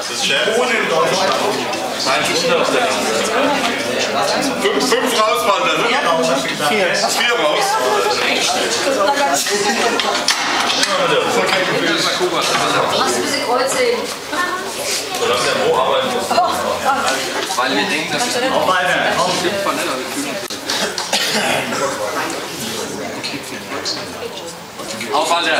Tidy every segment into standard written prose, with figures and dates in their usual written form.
Das ist Chef. Ohne in Deutschland. Nein, du schnell aus der Hand. 5 raus, Walter, ne? 4 raus. Hast du ein bisschen Kreuz sehen? Solange der Mo arbeiten muss. Weil wir denken, dass es auch weiter von der auf, Alter!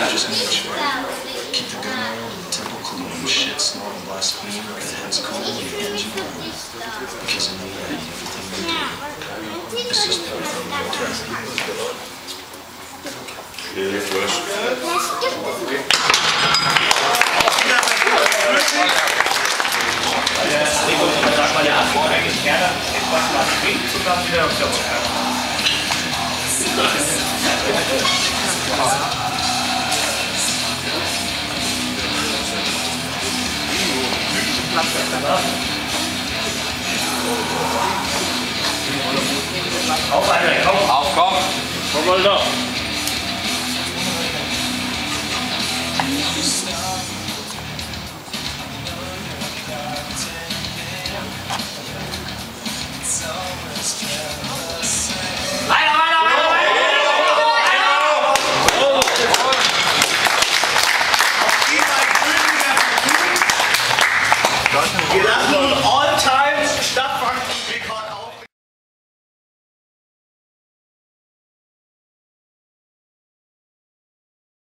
Sag mal, der Antwort eigentlich gerne etwas mal trinkt und dann wieder auf der Rückkehr. Auf, Alter, komm! Auf, komm! Komm mal da! Wir lassen uns